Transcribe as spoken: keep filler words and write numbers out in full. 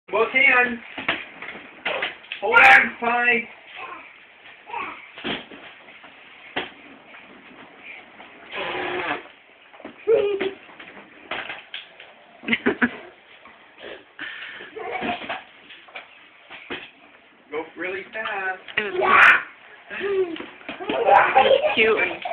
Both hands. Hold on, fine. Go really fast. It was cute.